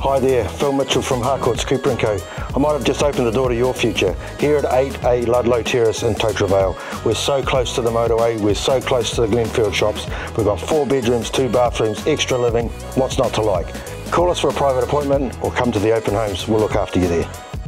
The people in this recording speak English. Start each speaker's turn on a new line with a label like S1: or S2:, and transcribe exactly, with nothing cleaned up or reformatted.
S1: Hi there, Phil Mitchell from Harcourt's Cooper and Co. I might have just opened the door to your future. Here at eight A Ludlow Terrace in Totara, Vale. We're so close to the motorway, we're so close to the Glenfield shops. We've got four bedrooms, two bathrooms, extra living. What's not to like? Call us for a private appointment or come to the open homes. We'll look after you there.